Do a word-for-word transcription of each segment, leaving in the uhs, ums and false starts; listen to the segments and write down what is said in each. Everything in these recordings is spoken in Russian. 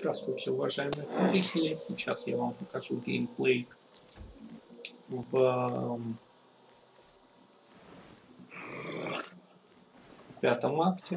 Здравствуйте, уважаемые зрители! Сейчас я вам покажу геймплей в пятом акте.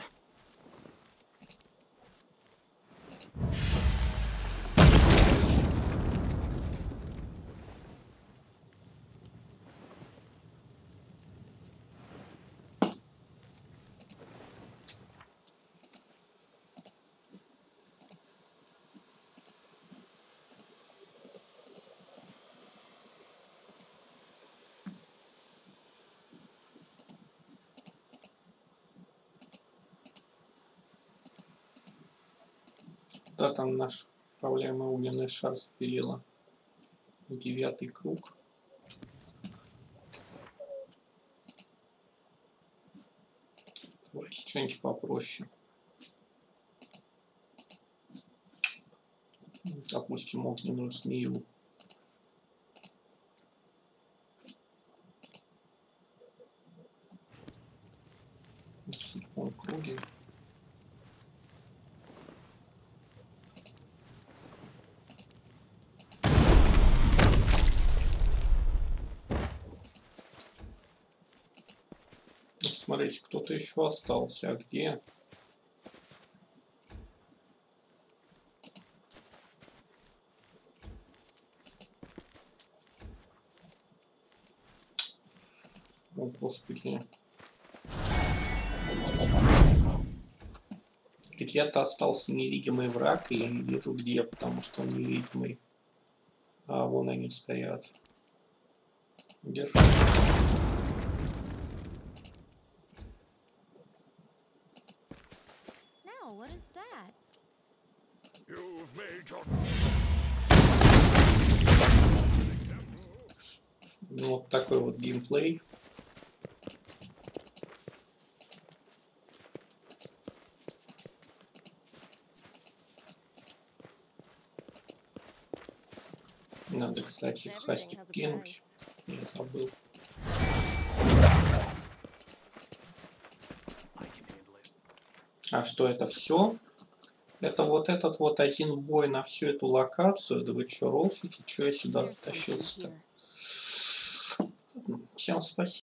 Да, там наш управляемый огненный шар запилила девятый круг. Давайте что-нибудь попроще. Допустим, огненную змею. В седьмом круге. Смотрите, кто-то еще остался. А где? О, Господи. Где-то остался невидимый враг, и я не вижу где, потому что он невидимый. А вон они стоят. Где же? Ну, вот такой вот геймплей. Надо, кстати, хастик пинг. Я забыл. А что это все? Это вот этот вот один бой на всю эту локацию. Да вы чё, ролфите? Чё я сюда тащился-то? Всем спасибо.